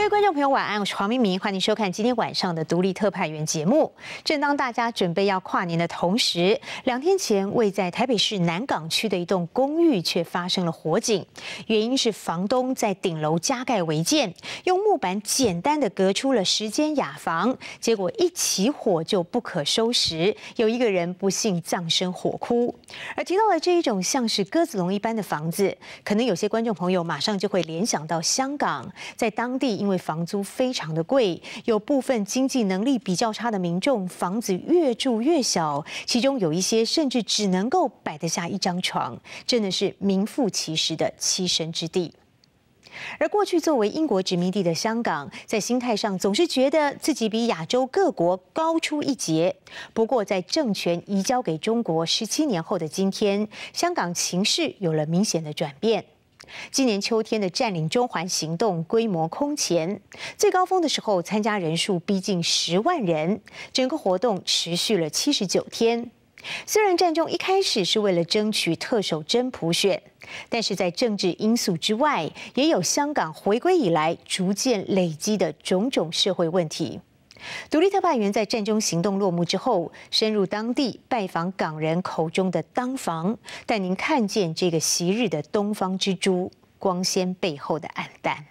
观众朋友，晚安，我是黄明明，欢迎收看今天晚上的独立特派员节目。正当大家准备要跨年的同时，2天前位在台北市南港区的一栋公寓却发生了火警，原因是房东在顶楼加盖违建，用木板简单的隔出了10间雅房，结果一起火就不可收拾，有一个人不幸葬身火窟。而提到了这一种像是鸽子笼一般的房子，可能有些观众朋友马上就会联想到香港，在当地因为房租非常的贵，有部分经济能力比较差的民众，房子越住越小，其中有一些甚至只能够摆得下1张床，真的是名副其实的栖身之地。而过去作为英国殖民地的香港，在心态上总是觉得自己比亚洲各国高出一截。不过，在政权移交给中国17年后的今天，香港情势有了明显的转变。今年秋天的占领中环行动规模空前，最高峰的时候参加人数逼近10万人，整个活动持续了79天。虽然战中一开始是为了争取特首真普选，但是在政治因素之外，也有香港回归以来逐渐累积的种种社会问题。独立特派员在战中行动落幕之后，深入当地拜访港人口中的当房，带您看见这个昔日的东方之珠光鲜背后的暗淡。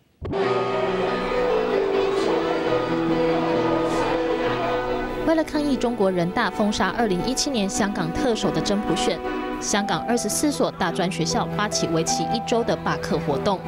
为了抗议中国人大封杀2017年香港特首的真普选，香港24所大专学校发起为期1周的罢课活动。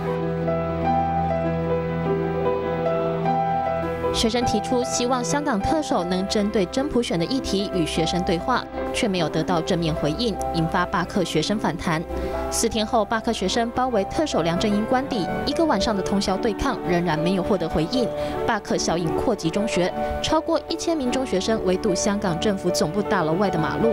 学生提出希望香港特首能针对真普选的议题与学生对话，却没有得到正面回应，引发罢课学生反弹。4天后，罢课学生包围特首梁振英官邸，1个晚上的通宵对抗仍然没有获得回应，罢课效应扩及中学，超过1000名中学生围堵香港政府总部大楼外的马路。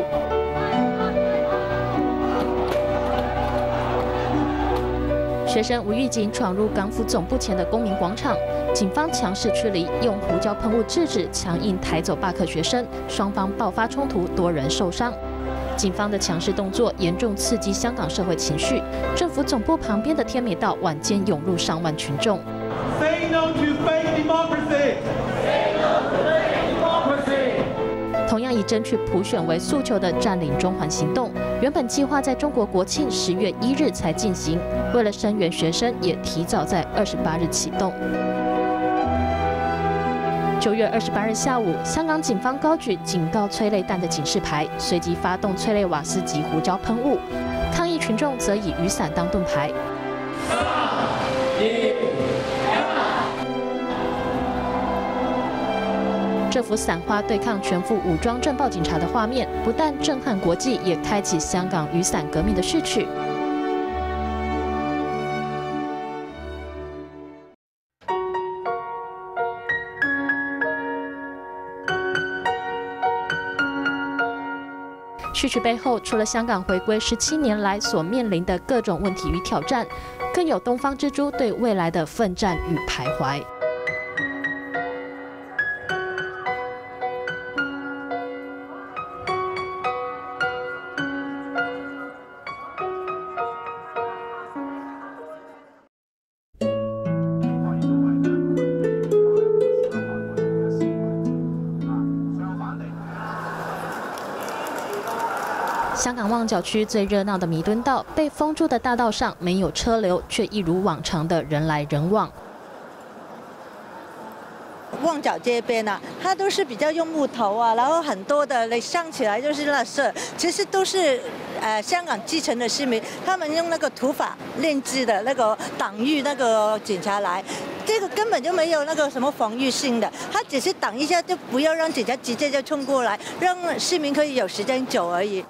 学生无预警闯入港府总部前的公民广场，警方强势驱离，用胡椒喷雾制止，强硬抬走罢课学生，双方爆发冲突，多人受伤。警方的强势动作严重刺激香港社会情绪，政府总部旁边的天美道晚间涌入上万群众。Say no to fake democracy. Say no to fake democracy. 同样以争取普选为诉求的占领中环行动，原本计划在中国国庆10月1日才进行，为了声援学生，也提早在28日启动。9月28日下午，香港警方高举警告催泪弹的警示牌，随即发动催泪瓦斯及胡椒喷雾，抗议群众则以雨伞当盾牌。政府伞花对抗全副武装政报警察的画面，不但震撼国际，也开启香港雨伞革命的序曲。序曲背后，除了香港回归17年来所面临的各种问题与挑战，更有东方之珠对未来的奋战与徘徊。香港旺角区最热闹的弥敦道被封住的大道上没有车流，却一如往常的人来人往。 旺角这边啊，它都是比较用木头啊，然后很多的上起来就是垃圾，其实都是香港基层的市民，他们用那个土法炼制的那个挡御那个警察来。这个根本就没有那个什么防御性的，他只是挡一下，就不要让警察直接就冲过来，让市民可以有时间走而已。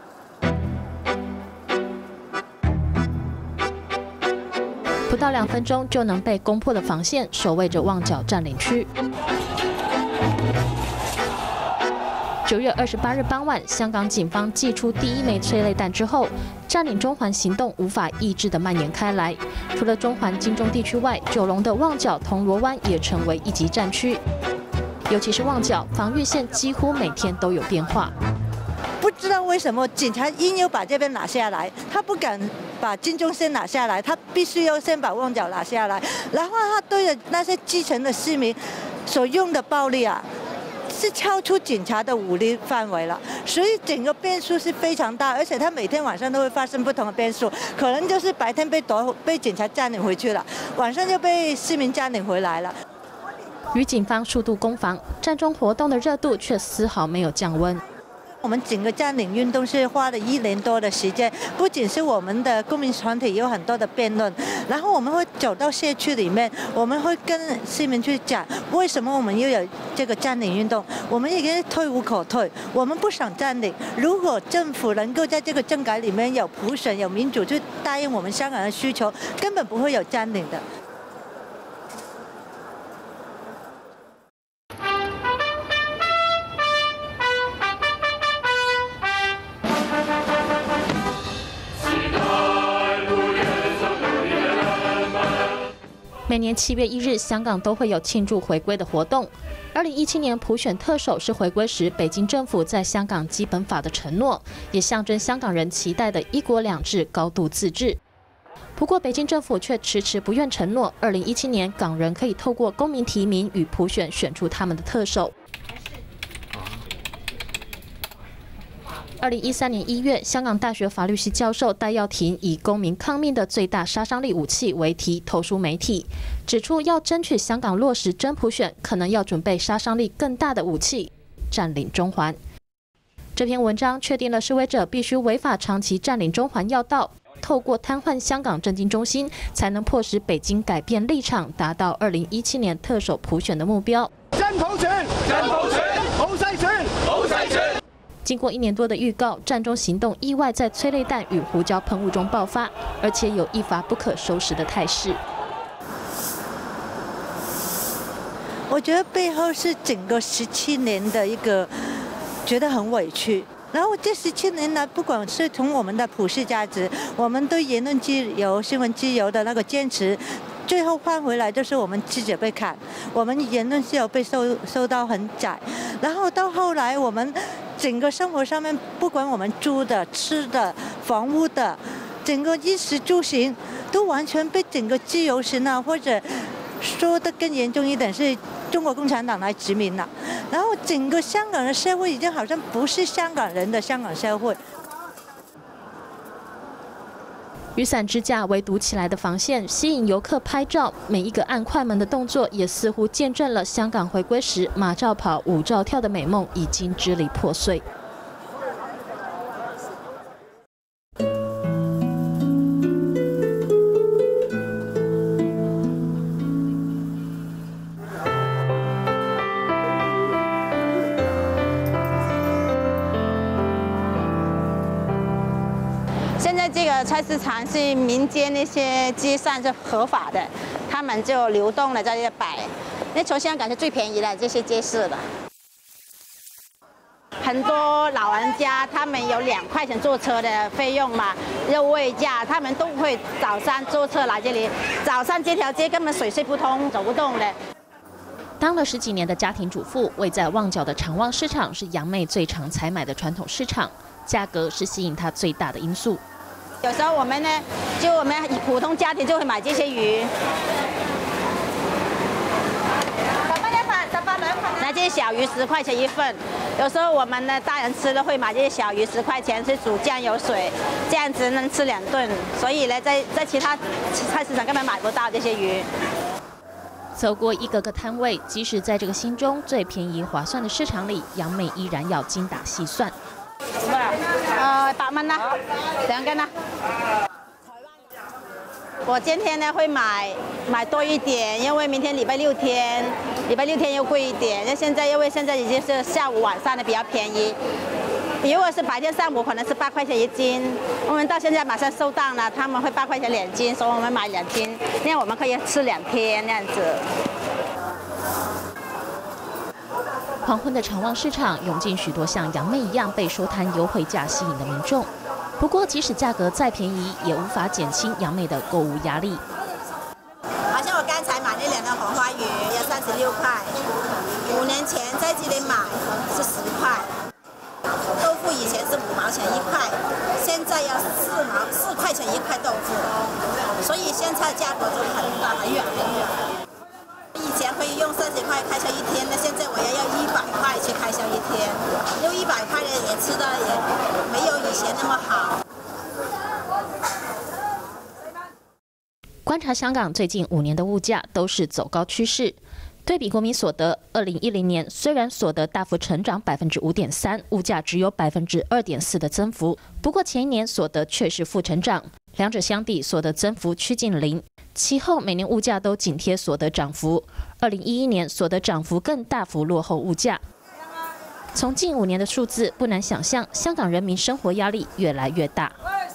不到2分钟就能被攻破的防线，守卫着旺角占领区。9月28日傍晚，香港警方祭出第1枚催泪弹之后，占领中环行动无法抑制地蔓延开来。除了中环、金钟地区外，9龙的旺角、铜锣湾也成为1级战区。尤其是旺角，防御线几乎每天都有变化。 不知道为什么警察硬要把这边拿下来，他不敢把金钟先拿下来，他必须要先把旺角拿下来，然后他对着那些基层的市民所用的暴力啊，是超出警察的武力范围了，所以整个变数是非常大，而且他每天晚上都会发生不同的变数，可能就是白天被警察占领回去了，晚上就被市民占领回来了。 与警方数度攻防，战中活动的热度却丝毫没有降温。 我们整个占领运动是花了1年多的时间，不仅是我们的公民团体有很多的辩论，然后我们会走到社区里面，我们会跟市民去讲为什么我们又有这个占领运动，我们已经退无可退，我们不想占领。如果政府能够在这个政改里面有普选、有民主，去答应我们香港的需求，根本不会有占领的。 每年7月1日，香港都会有庆祝回归的活动。2017年普选特首是回归时北京政府在香港基本法的承诺，也象征香港人期待的1国2制、高度自治。不过，北京政府却迟迟不愿承诺，2017年港人可以透过公民提名与普选选出他们的特首。2013年1月，香港大学法律系教授戴耀廷以公民抗命的最大杀伤力武器为题投书媒体，指出要争取香港落实真普选，可能要准备杀伤力更大的武器——占领中环。这篇文章确定了示威者必须违法长期占领中环要道，透过瘫痪香港政经中心，才能迫使北京改变立场，达到2017年特首普选的目标。 真普選，真普選，冇篩選，冇篩選。 经过1年多的预告，战中行动意外在催泪弹与胡椒喷雾中爆发，而且有一发不可收拾的态势。 我觉得背后是整个17年的一个觉得很委屈。然后这17年来，不管是从我们的普世价值，我们对言论自由、新闻自由的那个坚持，最后换回来就是我们记者被砍，我们言论自由被受到很窄。然后到后来，我们整个生活上面，不管我们住的、吃的、房屋的，整个衣食住行，都完全被整个自由行啊，或者说的更严重一点，是中国共产党来殖民了。然后整个香港的社会已经好像不是香港人的香港社会。 雨伞支架围堵起来的防线，吸引游客拍照。每一个按快门的动作，也似乎见证了香港回归时马照跑、舞照跳的美梦已经支离破碎。 现在这个菜市场是民间那些街上是合法的，他们就流动的在这摆。那从香港是最便宜的这些街市的，很多老人家他们有2块钱坐车的费用嘛，肉味价，他们都会早上坐车来这里。早上这条街根本水泄不通，走不动的。 当了10几年的家庭主妇，位在旺角的长旺市场是杨妹最常采买的传统市场，价格是吸引她最大的因素。 有时候我们呢，我们普通家庭就会买这些鱼。那这些小鱼10块钱一份，有时候我们的大人吃了会买这些小鱼10块钱，是煮酱油水，这样子能吃2顿。所以呢，在其他菜市场根本买不到这些鱼。 走过一个个摊位，即使在这个心中最便宜划算的市场里，杨妹依然要精打细算。 多少？8蚊啦，2根啦。我今天呢会买多一点，因为明天礼拜6天又贵一点。那因为现在已经是下午晚上的比较便宜，如果是白天上午可能是8块钱1斤，我们到现在马上收档了，他们会8块钱2斤，所以我们买2斤，那样我们可以吃2天那样子。 黄昏的长旺市场涌进许多像杨妹一样被收摊优惠价吸引的民众。不过，即使价格再便宜，也无法减轻杨妹的购物压力。 好像我刚才买那2条黄花鱼要36块，5年前在这里买是10块，豆腐以前是5 块开销一天，那现在我要100块去开销一天，用100块的也吃的也没有以前那么好。 观察香港最近5年的物价都是走高趋势。对比国民所得，2010年虽然所得大幅成长5.3%，物价只有2.4%的增幅，不过前一年所得却是负成长，两者相抵，所得增幅趋近0。其后每年物价都紧贴所得涨幅，2011年所得涨幅更大幅落后物价。从近5年的数字，不难想象，香港人民生活压力越来越大。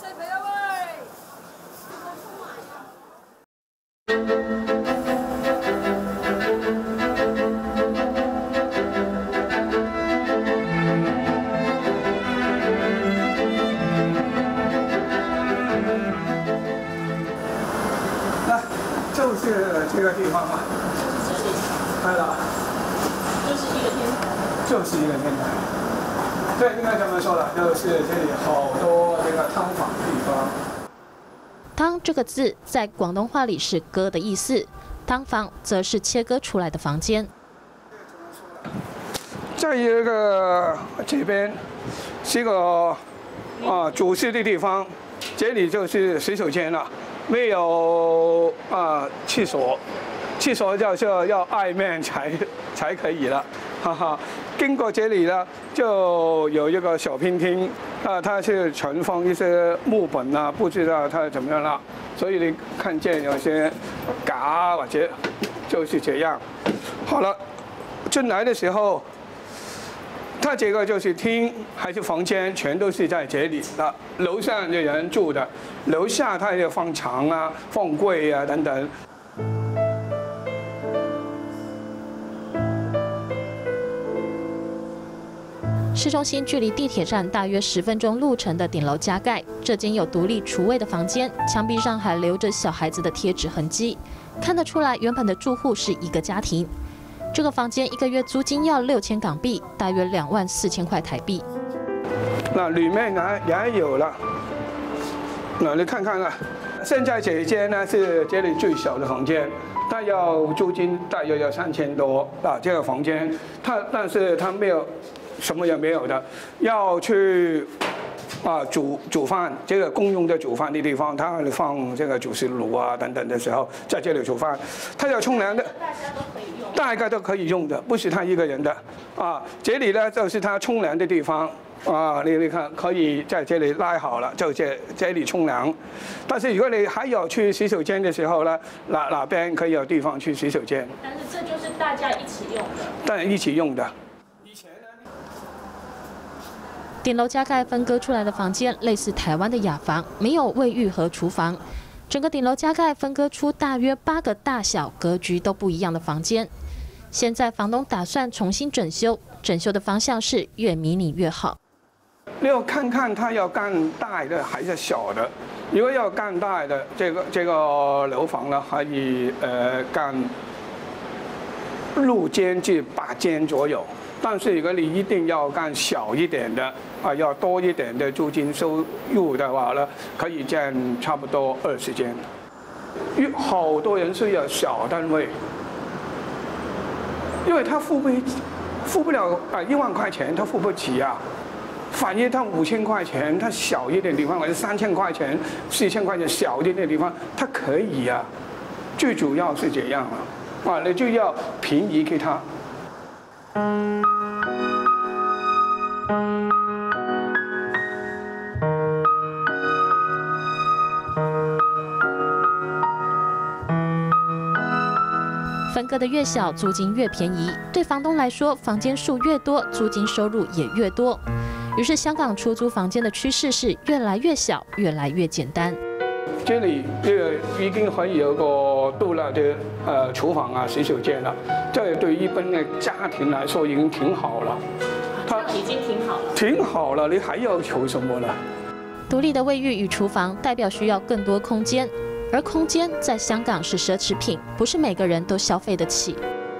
就是这个地方嘛，对了，就是一个天台，就是一个天台。对，应该这么说了，就是这里好多这个汤房的地方。 汤这个字在广东话里是割的意思，汤房则是切割出来的房间。 在一个这边是一个主食的地方，这里就是洗手间了。没有厕所，厕所就是要外面才可以了，哈哈。经过这里呢，就有一个小偏厅，它是存放一些木本啊，不知道它怎么样了，所以你看见有些嘎或者就是这样。好了，进来的时候。它这个就是厅还是房间，全都是在这里的。楼上的人住的，楼下它要放床啊、放柜啊等等。 市中心距离地铁站大约10分钟路程的顶楼加盖，这间有独立厨卫的房间，墙壁上还留着小孩子的贴纸痕迹，看得出来原本的住户是一个家庭。这个房间1个月租金要6000港币，大约24000块台币。 那里面也有了，那你看看了。现在这一间呢是这里最小的房间，它要租金大约要3000多这个房间，但是它没有什么也没有的，要去煮饭，这个公用的煮饭的地方，它会放这个主食炉啊等等的时候，在这里煮饭。它要冲凉的，大家都可以用的，不是他一个人的这里呢就是他冲凉的地方你看可以在这里拉好了，就这里冲凉。但是如果你还有去洗手间的时候呢，哪边可以有地方去洗手间？ 但是这就是大家一起用的。 当然一起用的。 顶楼加盖分割出来的房间类似台湾的雅房，没有卫浴和厨房。整个顶楼加盖分割出大约8个大小、格局都不一样的房间。现在房东打算重新整修，整修的方向是越迷你越好。 你要看看他要干大的还是小的。如果要干大的，这个楼房呢，可以干6间至8间左右。但是如果你一定要干小一点的要多一点的租金收入的话呢，可以建差不多20间。好多人是要小单位，因为他付不了1万块钱，他付不起啊。反正他5000块钱，他小一点地方，或者3000块钱、4000块钱小一点地方，他可以啊。最主要是这样你就要便宜给他。 分割的越小，租金越便宜。对房东来说，房间数越多，租金收入也越多。于是，香港出租房间的趋势是越来越小，越来越简单。 这里已经可以有个独立的厨房啊、洗手间了。这对一般的家庭来说已经挺好了。 它已经挺好了。 挺好了，你还要求什么呢？ 独立的卫浴与厨房代表需要更多空间。而空间在香港是奢侈品，不是每个人都消费得起。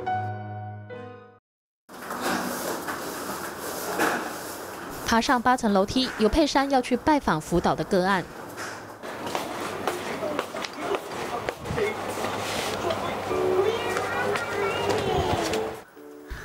爬上8层楼梯，有佩珊要去拜访辅导的个案。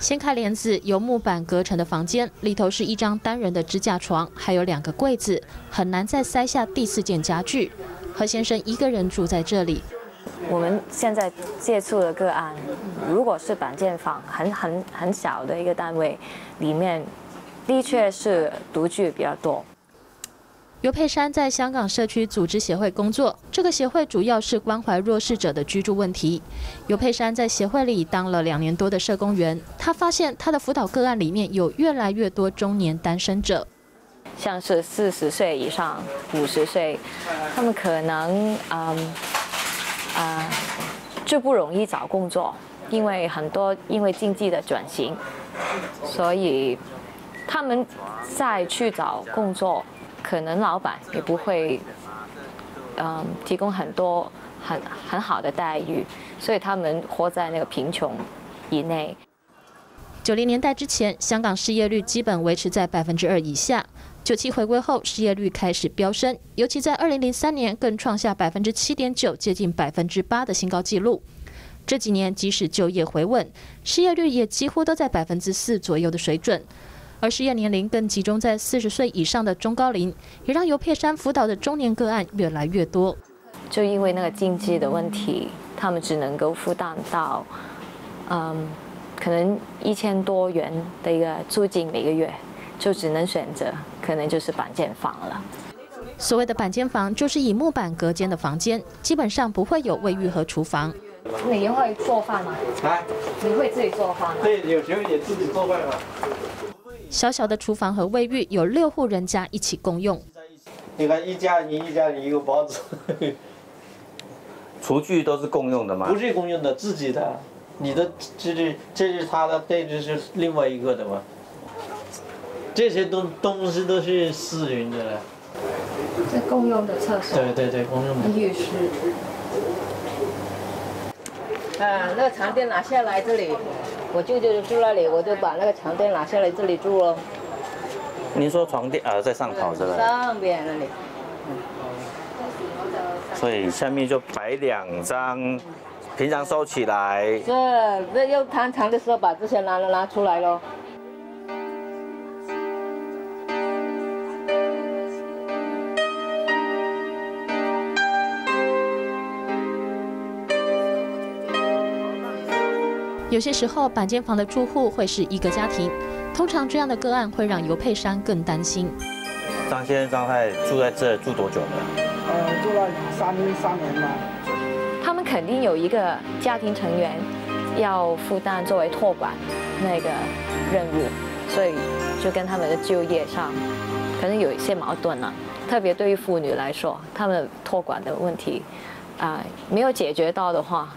掀开帘子，由木板隔成的房间里头是一张单人的支架床，还有2个柜子，很难再塞下第4件家具。何先生一个人住在这里。 我们现在接触的个案，如果是板间房，很小的一个单位，里面的确是独居比较多。 尤佩珊在香港社区组织协会工作，这个协会主要是关怀弱势者的居住问题。尤佩珊在协会里当了2年多的社工员，她发现她的辅导个案里面有越来越多中年单身者， 像是40岁以上、50岁，他们可能就不容易找工作，因为很多因为经济的转型，所以他们再去找工作。可能老板也不会，提供很多很好的待遇，所以他们活在那个贫穷以内。 90年代之前，香港失业率基本维持在2%以下。97回归后，失业率开始飙升，尤其在2003年更创下7.9%，接近8%的新高纪录。这几年即使就业回稳，失业率也几乎都在4%左右的水准。而失业年龄更集中在40岁以上的中高龄，也让尤佩珊辅导的中年个案越来越多。 就因为那个经济的问题，他们只能够负担到，可能1000多元的一个租金每个月，就只能选择可能就是板间房了。 所谓的板间房，就是以木板隔间的房间，基本上不会有卫浴和厨房。 你会做饭吗？你会自己做饭吗？ 对，有时候也自己做饭嘛。 小小的厨房和卫浴有6户人家一起共用。 你看一家人一个包子。 厨具都是共用的吗？ 不是共用的，自己的。你的这是他的，这是另外一个的嘛。这些东西都是私人的了。 这共用的厕所。 对，共用的。 浴室。 那个床垫拿下来这里。我舅舅就住那里，我就把那个床垫拿下来这里住了。 您说床垫在上头是吧？ 上边那里。 所以下面就摆2张，平常收起来。 这要摊床的时候把这些拿出来咯。 有些时候，板间房的住户会是一个家庭，通常这样的个案会让尤佩珊更担心。 张先生、张太住在这住多久了？ 住了3年了。 他们肯定有一个家庭成员要负担作为托管那个任务，所以就跟他们的就业上可能有一些矛盾了。特别对于妇女来说，他们托管的问题没有解决到的话，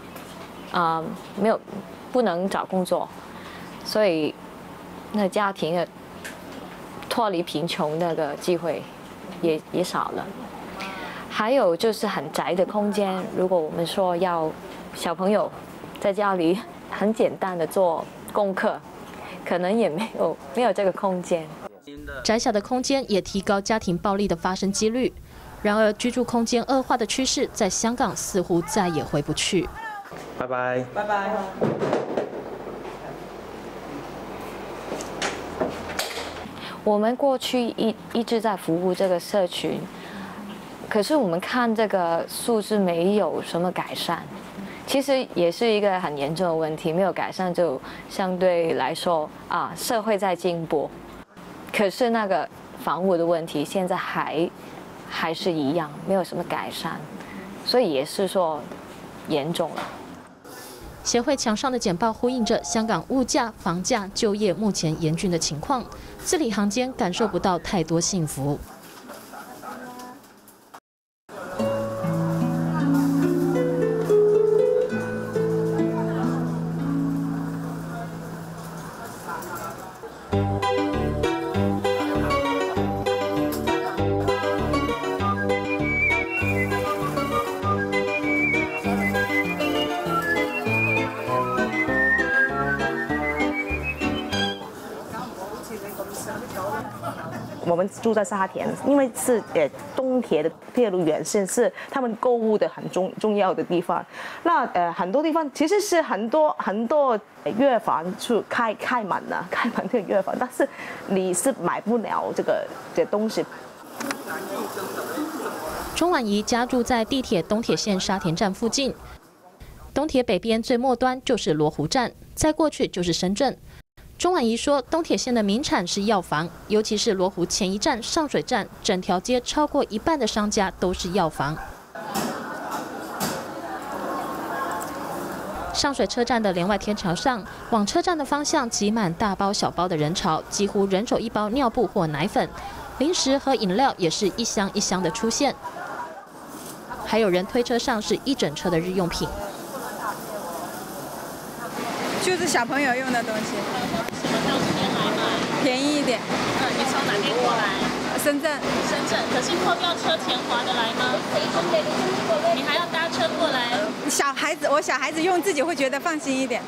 不能找工作，所以那家庭的脱离贫穷那个机会也少了。还有就是很窄的空间，如果我们说要小朋友在家里很简单的做功课，可能也没有这个空间。 窄小的空间也提高家庭暴力的发生几率。然而，居住空间恶化的趋势在香港似乎再也回不去。 拜拜。 拜拜。 我们过去一直在服务这个社群，可是我们看这个数字没有什么改善，其实也是一个很严重的问题。没有改善就相对来说社会在进步，可是那个房屋的问题现在还是一样，没有什么改善，所以也是说严重了。 协会墙上的简报呼应着香港物价、房价、就业目前严峻的情况，字里行间感受不到太多幸福。 我们住在沙田，因为是东铁的铁路沿线，是他们购物的很重要的地方。那很多地方其实是很多药房去开满这个药房，但是你是买不了这个东西。 钟婉仪家住在地铁东铁线沙田站附近，东铁北边最末端就是罗湖站，再过去就是深圳。钟婉仪说，东铁线的名产是药房，尤其是罗湖前一站上水站，整条街超过一半的商家都是药房。上水车站的连外天桥上，往车站的方向挤满大包小包的人潮，几乎人手一包尿布或奶粉，零食和饮料也是一箱一箱的出现。还有人推车上是一整车的日用品， 就是小朋友用的东西。 什么时候这边来买？ 便宜一点。 你从哪边过来？ 深圳。 可是扣掉车钱划得来吗？你还要搭车过来？ 我小孩子用自己会觉得放心一点。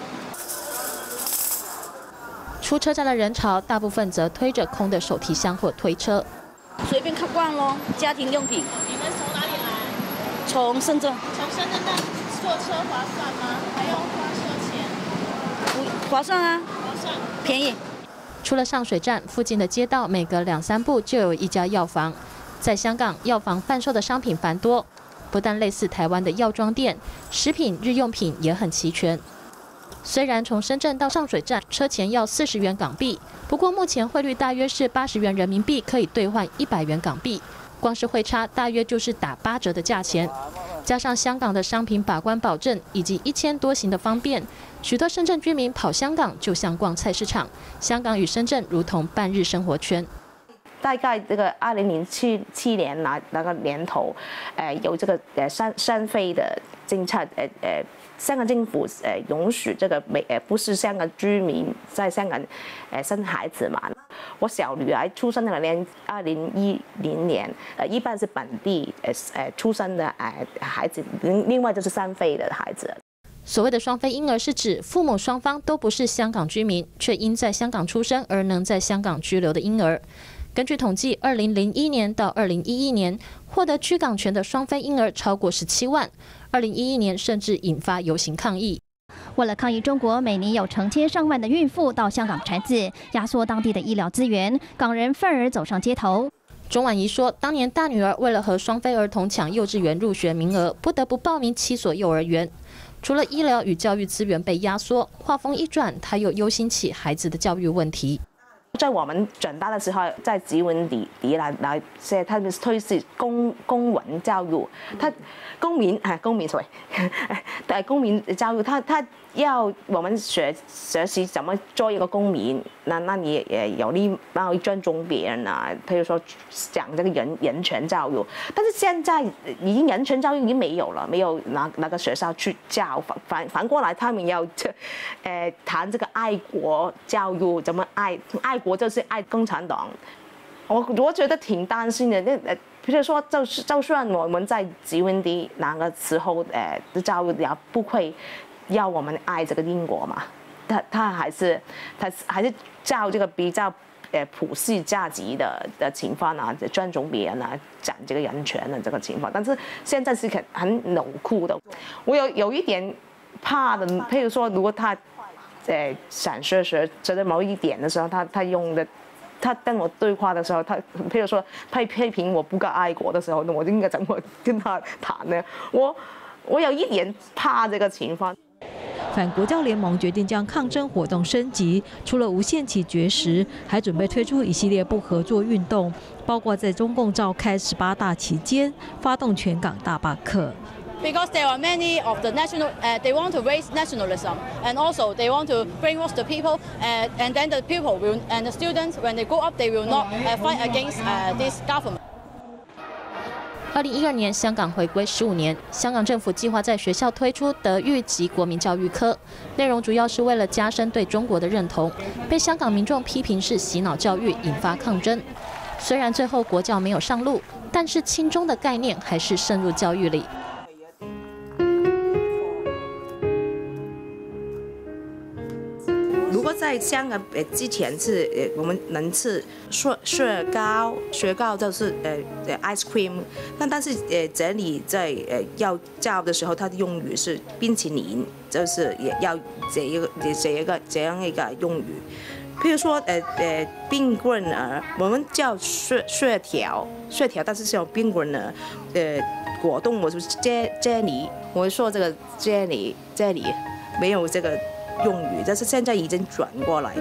出车站的人潮，大部分则推着空的手提箱或推车。 随便看逛咯，家庭用品。 你们从哪里来？ 从深圳。 从深圳那坐车划算吗？还要花车钱？ 划算啊， 划算， 便宜。 除了上水站附近的街道，每隔2-3步就有一家药房。在香港，药房贩售的商品繁多，不但类似台湾的药妆店，食品、日用品也很齐全。虽然从深圳到上水站车钱要40元港币，不过目前汇率大约是80元人民币可以兑换100元港币，光是汇差大约就是打8折的价钱。加上香港的商品把关保证以及1000多行的方便，许多深圳居民跑香港就像逛菜市场。香港与深圳如同半日生活圈。 大概这个2007年那个年头，有这个三非的政策，香港政府允许这个不是香港居民在香港生孩子嘛。我小女儿出生的年2010年，一般是本地出生的孩子，另外就是三非的孩子。 所谓的双非婴儿是指父母双方都不是香港居民，却因在香港出生而能在香港居留的婴儿。根据统计，2001年到2011年获得居港权的双非婴儿超过17万，2011年甚至引发游行抗议。 为了抗议中国每年有成千上万的孕妇到香港产子，压缩当地的医疗资源，港人愤而走上街头。 钟婉仪说，当年大女儿为了和双非儿童抢幼稚园入学名额，不得不报名7所幼儿园。除了医疗与教育资源被压缩，话锋一转，她又忧心起孩子的教育问题。 在我们长大的时候，在殖民地来些，他们推行公民教育，公民教育，他要我们学习怎么做一个公民。那你也有要尊重别人啊，譬如说讲这个人权教育，但是现在已经人权教育已经没有了，没有哪个学校去教。反过来，他们要谈这个爱国教育，怎么爱国就是爱共产党。我觉得挺担心的。比如说，就算我们在殖民地那个时候，的教育也不会要我们爱这个英国嘛。他还是教这个比较普世价值的情况啊，尊重别人啊，讲这个人权的这个情况。但是现在是很冷酷的。我有一点怕的，譬如说，如果他想学觉得某一点的时候，他用的。他跟我对话的时候，他譬如说批评我不够爱国的时候，那我应该怎么跟他谈呢？我有一点怕这个情况。 反国教联盟决定将抗争活动升级，除了无限期绝食，还准备推出一系列不合作运动，包括在中共召开18大期间发动全港大罢课。 Because there are many of the they want to raise nationalism, and also they want to brainwash the people, and then the people will, and the students, when they grow up, they will not fight against this government. 2012年，香港回归15年，香港政府计划在学校推出德育及国民教育科，内容主要是为了加深对中国的认同，被香港民众批评是洗脑教育，引发抗争。虽然最后国教没有上路，但是亲中的概念还是渗入教育里。 如果在在香港之前是我们能吃雪糕就是ice cream， 但是这里在要教的时候，它的用语是冰淇淋，就是也要这样一个用语。譬如说冰棍儿，我们叫雪条，但是叫冰棍儿，果冻我说啫喱，我说这个啫喱没有这个用语，但是现在已经转过来。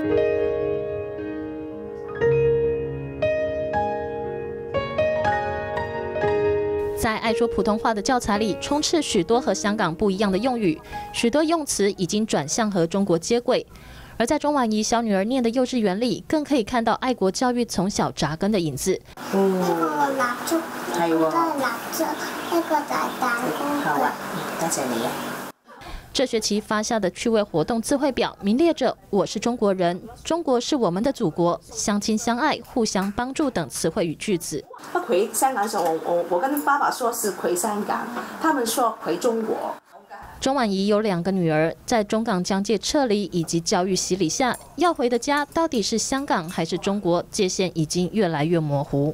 在爱说普通话的教材里，充斥许多和香港不一样的用语，许多用词已经转向和中国接轨。而在钟婉仪小女儿念的幼稚园里，更可以看到爱国教育从小扎根的影子。 蠟燭，係喎，都係蠟燭，一個就係蛋糕。好啊，多謝你啊。 这學期發下的趣味活動詞彙表名列着"我是中國人"、"中國是我們的祖國"、"相親相愛"、"互相幫助"等詞彙與句子。 回香港的時候，我跟爸爸說是回香港，他們說回中國。 钟婉儀有2個女兒，在中港疆界撤離以及教育洗禮下，要回的家到底是香港還是中國，界限已經越來越模糊。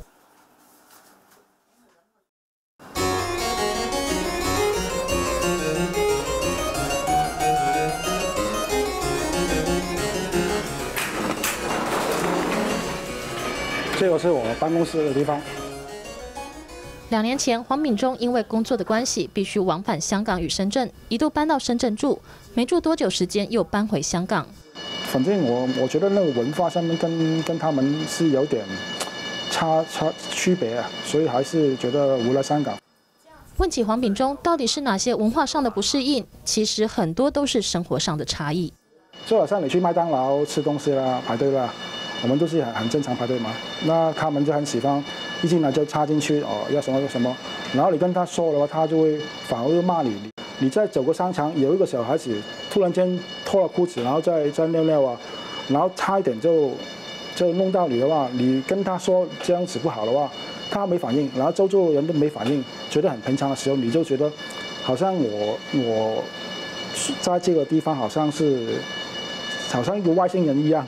这个是我辦公室的地方。 2年前，黃炳忠因為工作的關係，必須往返香港與深圳，一度搬到深圳住，沒住多久時間又搬回香港。 反正我覺得那個文化上面跟他們是有點區別啊，所以還是覺得回來香港。 問起黃炳忠到底是哪些文化上的不適應，其實很多都是生活上的差異。 就好像你去麥當勞吃東西啦，排隊啦。我們都是很正常排隊嘛，那他們就很喜歡一進來就插進去要什麼就什麼，然後你跟他說的話，他就會反而會罵你。你在走個商場，有一個小孩子突然間脫了褲子，然後再尿尿啊，然後差一點就弄到你的話，你跟他說這樣子不好的話，他沒反應，然後周遭人都沒反應，覺得很平常的時候，你就覺得好像我在這個地方好像一個外星人一樣。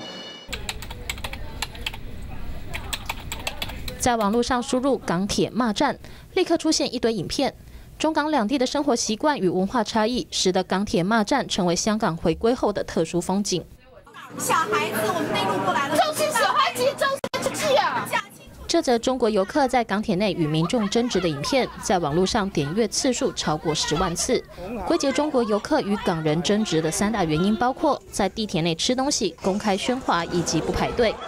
在網絡上輸入港鐵罵戰，立刻出現一堆影片。中港兩地的生活習慣與文化差異，使得港鐵罵戰成為香港回歸後的特殊風景。 小孩子，我們內陸過來了，就是小孩子，就是啊！ 這則中國遊客在港鐵內與民眾爭執的影片，在網絡上點閱次數超過10萬次。歸結中國遊客與港人爭執的3大原因，包括在地鐵內吃東西、公開喧嘩以及不排隊。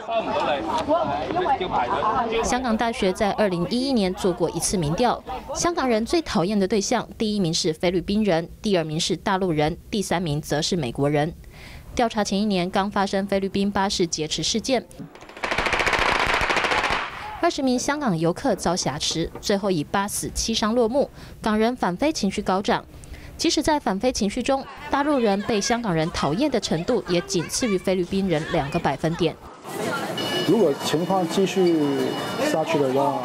香港大學在2011年做過一次民調，香港人最討厭的對象，第1名是菲律賓人，第2名是大陸人，第3名則是美國人。調查前1年剛發生菲律賓巴士劫持事件，20名香港遊客遭挾持，最後以8死7傷落幕，港人反菲情緒高漲。即使在反菲情緒中，大陸人被香港人討厭的程度也僅次於菲律賓人2個百分點。 如果情況繼續下去的話，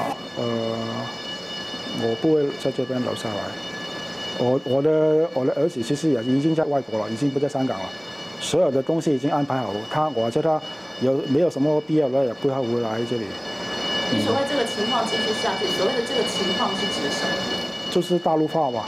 我不會在這邊留下來。我的兒子其實也已經在外國了，已經不在香港了。所有的東西已經安排好，我覺得沒有什麼必要了，也不要回來這裡。 你所謂這個情況繼續下去，所謂的這個情況是指什麼？ 就是大陸化吧。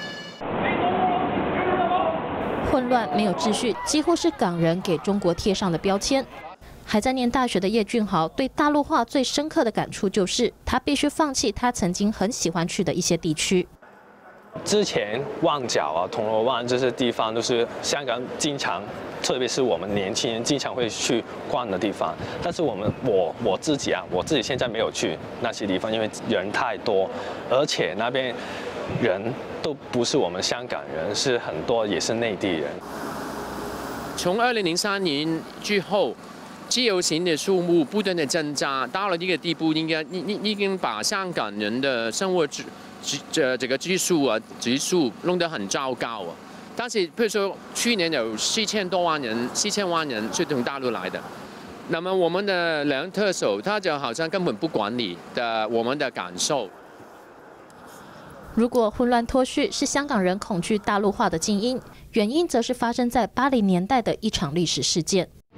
混亂、沒有秩序，幾乎是港人給中國貼上的標籤。還在念大學的葉俊豪對大陸化最深刻的感觸就是，他必須放棄他曾經很喜歡去的一些地區。 之前旺角啊、銅鑼灣這些地方都是香港經常，特別是我們年輕人經常會去逛的地方。但是我自己現在沒有去那些地方，因為人太多，而且那邊人都不是我們香港人，是很多也是內地人。 從2003年之後，自由行的數目不斷的增加，到了這個地步，已經把香港人的生活這個指數弄得很糟糕啊！但是，譬如說去年有4000萬人是從大陸來的，那麼我們的兩特首，他就好像根本不管你的我們的感受。 如果混亂脫序是香港人恐懼大陸化的靜音，原因則是發生在80年代的一場歷史事件。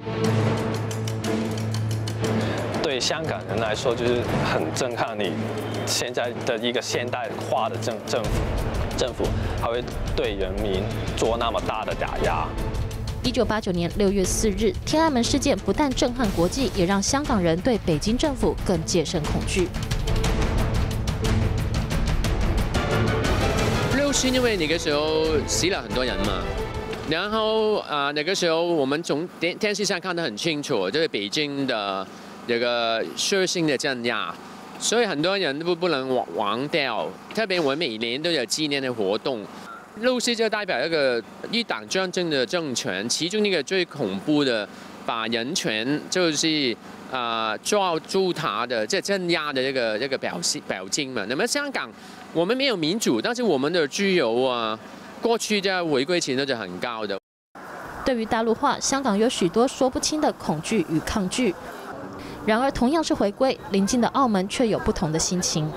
香港人来说，就是很震撼你现在的一个现代化的政府还会对人民做那么大的打压。 1989年6月4日，天安门事件不但震撼国际，也让香港人对北京政府更戒慎恐惧。 是因为那个时候死了很多人嘛，然后那个时候我们从电视上看得很清楚，就是北京的这个血腥的镇压，所以很多人都不能忘掉。特别我每年都有纪念的活动。六四就代表一党专政的政权，其中一个最恐怖的，把人权就是抓住他的这镇压的这个表征嘛。那么香港。我们没有民主，但是我们的自由啊，过去在回归前都是很高的。 对于大陆化，香港有许多说不清的恐惧与抗拒。然而，同样是回归，邻近的澳门却有不同的心情。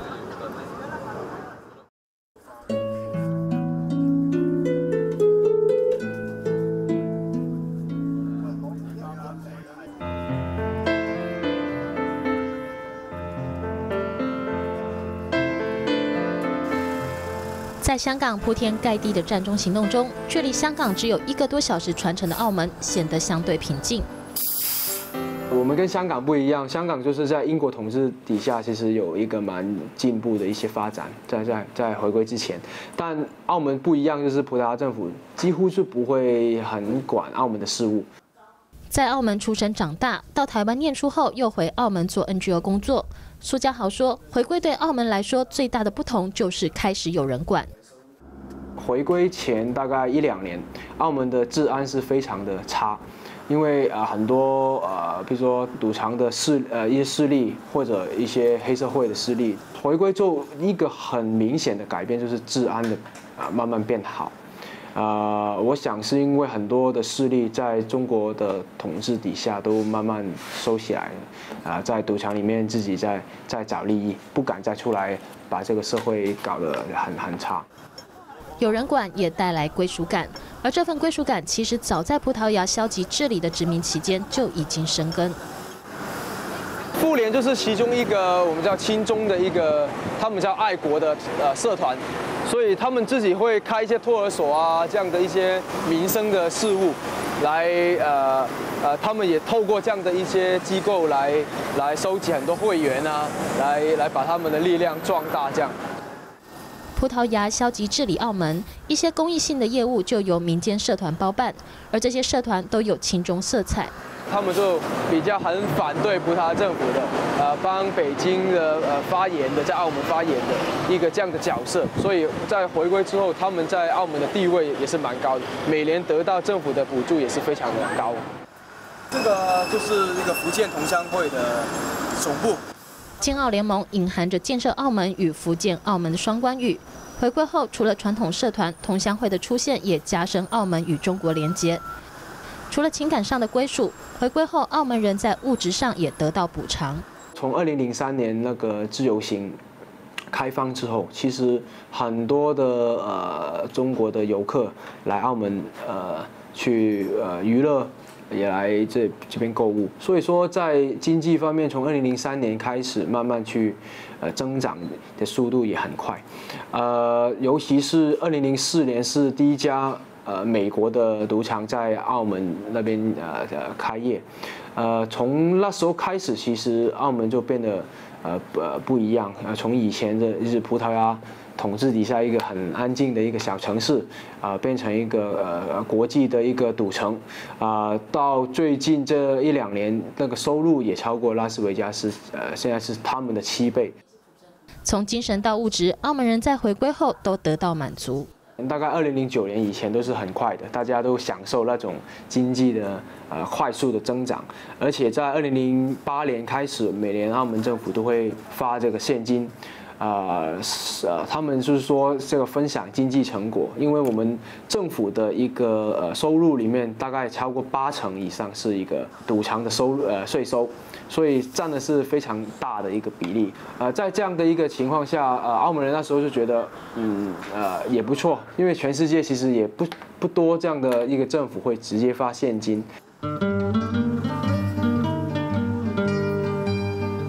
在香港铺天盖地的战中行动中，距离香港只有1个多小时船程的澳门显得相对平静。 我们跟香港不一样，香港就是在英国统治底下，其实有一个蛮进步的一些发展，在回归之前。但澳门不一样，就是葡萄牙政府几乎是不会很管澳门的事务。 在澳门出生长大，到台湾念书后又回澳门做 NGO 工作。苏家豪说，回归对澳门来说最大的不同就是开始有人管。 回归前大概1-2年，澳门的治安是非常的差，因为很多比如说赌场的一些势力或者一些黑社会的势力，回归之后一个很明显的改变就是治安的慢慢变好。我想是因为很多的势力在中国的统治底下都慢慢收起来了，在赌场里面自己在找利益，不敢再出来把这个社会搞得很差。 有人管也带来归属感，而这份归属感其实早在葡萄牙消极治理的殖民期间就已经生根。 妇联就是其中一个我们叫亲中的一个，他们叫爱国的社团，所以他们自己会开一些托儿所啊这样的一些民生的事务，来他们也透过这样的一些机构来收集很多会员啊，来把他们的力量壮大这样。 葡萄牙消极治理澳门，一些公益性的业务就由民间社团包办，而这些社团都有亲中色彩。 他们就比较很反对葡萄牙政府的，帮北京的发言的，在澳门发言的一个这样的角色，所以在回归之后，他们在澳门的地位也是蛮高的，每年得到政府的补助也是非常的高。 这个就是一个福建同乡会的总部。 建澳联盟隐含着建设澳门与福建澳门的双关语。回归后，除了传统社团同乡会的出现，也加深澳门与中国连结。除了情感上的归属，回归后澳门人在物质上也得到补偿。 从2003年那个自由行开放之后，其实很多的中国的游客来澳门去娱乐。也来这边购物，所以说在经济方面，从2003年开始慢慢去增长的速度也很快，尤其是2004年是第一家美国的赌场在澳门那边开业，从那时候开始，其实澳门就变得不一样，从以前的就是葡萄牙统治底下一个很安静的一个小城市，变成一个国际的一个赌城，到最近这1-2年，那个收入也超过拉斯维加斯，现在是他们的7倍。 从精神到物质，澳门人在回归后都得到满足。 大概2009年以前都是很快的，大家都享受那种经济的快速的增长，而且在2008年开始，每年澳门政府都会发这个现金。他们就是说这个分享经济成果，因为我们政府的一个收入里面大概超过80%以上是一个赌场的税收，所以占的是非常大的一个比例。在这样的一个情况下，澳门人那时候就觉得也不错，因为全世界其实也不多这样的一个政府会直接发现金。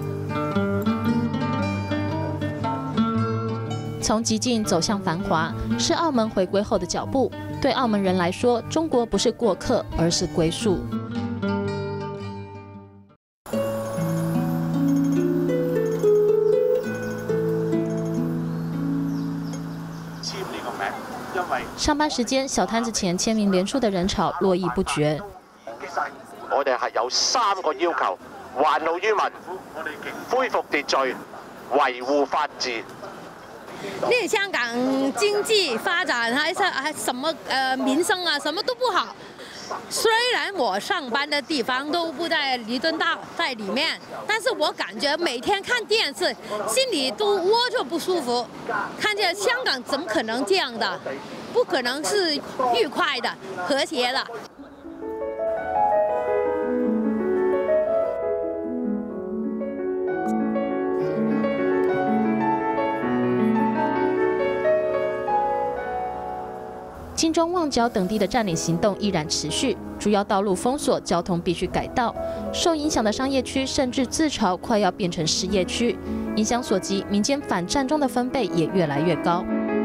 从极境走向繁华，是澳门回归后的脚步。对澳门人来说，中国不是过客，而是归宿。上班時間，小攤子前簽名連署的人潮絡繹不絕。 我哋係有3個要求：還路於民、恢復秩序、維護法治。 那香港經濟發展還什麼民生啊，什麼都不好。雖然我上班的地方都不在彌敦道在裡面，但是我感覺每天看電視，心裡都窩着不舒服。看見香港怎麼可能這樣的？不可能是愉快的、和諧的。 金钟、旺角等地的占领行动依然持续，主要道路封锁，交通必须改道。受影响的商业区甚至自嘲快要变成失业区。影响所及，民间反占中的分贝也越来越高。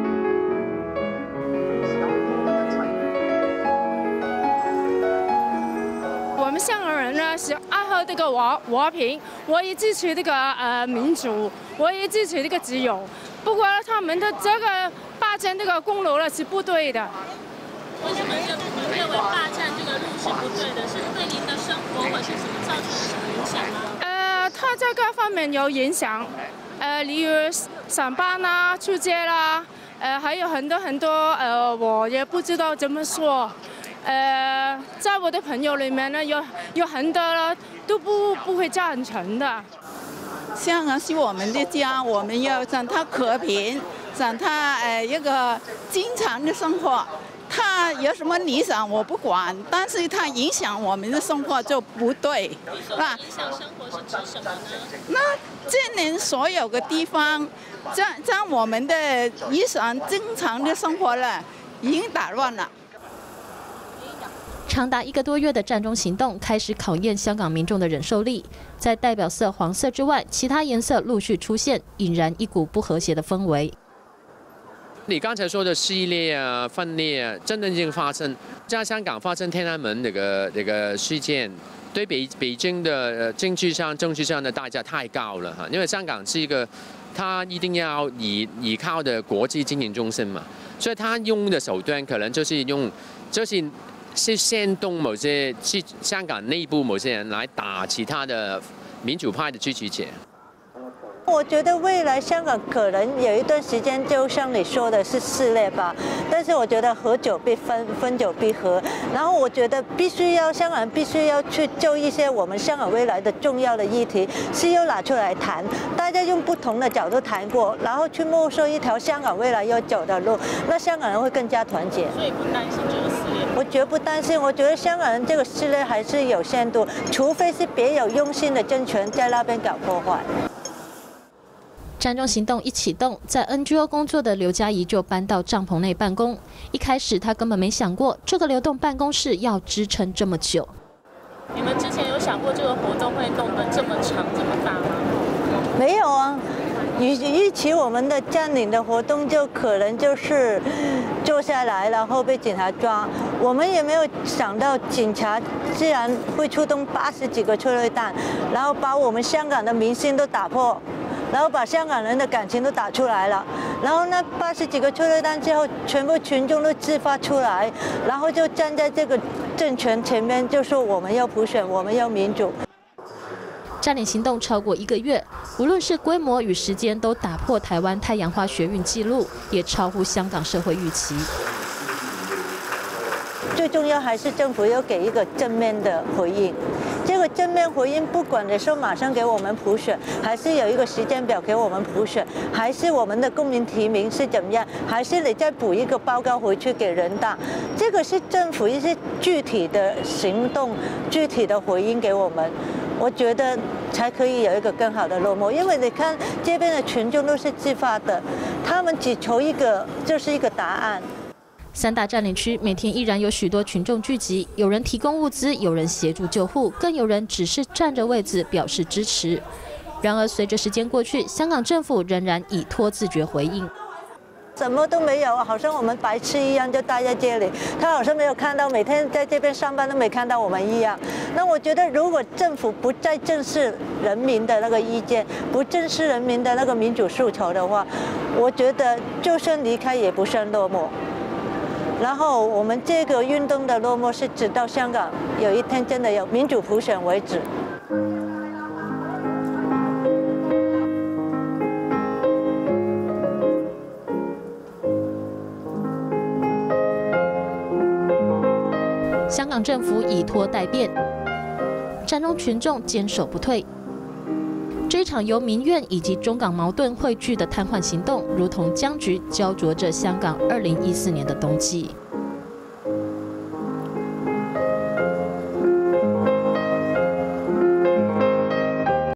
我们香港人呢是爱好这个和平，我也支持这个民主，我也支持这个自由。不过他们的这个霸占这个公路呢是不对的。 为什么您认为霸占这个路是不对的？是对您的生活或是什么造成什么影响吗？ 它这个方面有影响，例如上班啦、出街啦，还有很多我也不知道怎么说。在我的朋友里面呢，有很多呢都不会赞成的。 香港是我们的家，我们要让它和平，让它一个经常的生活。它有什么理想我不管，但是它影响我们的生活就不对，是吧？ 影响生活是指什么呢？ 那这里所有的地方，将我们的日常正常的生活了，已经打乱了。 长达1个多月的占中行动开始考验香港民众的忍受力。在代表色黄色之外，其他颜色陆续出现，引燃一股不和谐的氛围。 你刚才说的撕裂啊、分裂啊，真的已经发生。在香港发生天安门这个事件，对北京的经济上、政治上的代价太高了哈。因为香港是一个，它一定要依靠的国际经营中心嘛，所以它用的手段可能是煽动某些香港内部某些人来打其他的民主派的支持者。 我觉得未来香港可能有一段时间，就像你说的是撕裂吧，但是我觉得合久必分，分久必合。然后我觉得香港人必须要去就一些我们香港未来的重要的议题，是要拿出来谈，大家用不同的角度谈过，然后去摸索一条香港未来要走的路，那香港人会更加团结。 所以不担心这个撕裂？ 我绝不担心，我觉得香港人这个撕裂还是有限度，除非是别有用心的政权在那边搞破坏。 占中行动一启动，在 NGO 工作的刘嘉怡就搬到帐篷内办公。一开始她根本没想过这个流动办公室要支撑这么久。你们之前有想过这个活动会弄得这么长这么大吗？ 没有啊，预期我们的占领的活动就可能就是坐下来，然后被警察抓。我们也没有想到警察竟然会出动80几个催泪弹，然后把我们香港的民心都打破。然后把香港人的感情都打出来了，然后那80几个催泪弹之后，全部群众都自发出来，然后就站在这个政权前面，就说我们要普选，我们要民主。 占领行动超过1个月，无论是规模与时间，都打破台湾太阳花学运纪录，也超乎香港社会预期。 最重要还是政府要给一个正面的回应。这个正面回应，不管你说马上给我们普选，还是有一个时间表给我们普选，还是我们的公民提名是怎么样，还是你再补一个报告回去给人大，这个是政府一些具体的行动、具体的回应给我们，我觉得才可以有一个更好的落幕。因为你看这边的群众都是自发的，他们只求一个就是一个答案。 3大占领区每天依然有许多群众聚集，有人提供物资，有人协助救护，更有人只是占着位子表示支持。然而，随着时间过去，香港政府仍然以拖自觉回应。 什么都没有，好像我们白痴一样就待在这里。他好像没有看到，每天在这边上班都没看到我们一样。那我觉得，如果政府不再正视人民的那个意见，不正视人民的那个民主诉求的话，我觉得就算离开也不算落寞。然后我们这个运动的落寞是直到香港有一天真的有民主普选为止。 香港政府以拖待变，占中群众坚守不退。这一场由民怨以及中港矛盾汇聚的瘫痪行动，如同僵局焦灼着香港2014年的冬季。